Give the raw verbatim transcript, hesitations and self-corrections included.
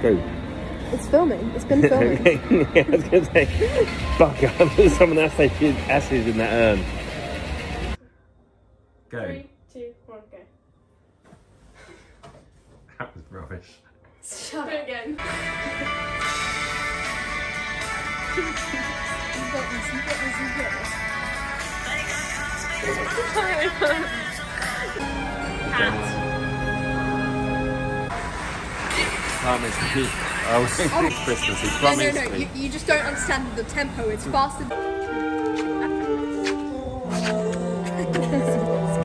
Go. It's filming. It's been filming. Yeah, I was going to say, fuck up. Someone else said acid in that urn. Go. Three, two, one, go. That was rubbish. Shut it again. You've got this, you've got this, you've got this. Cat. Promise me. I was thinking Christmas. He No, promised no, no. me. You, you just don't understand the tempo. It's faster.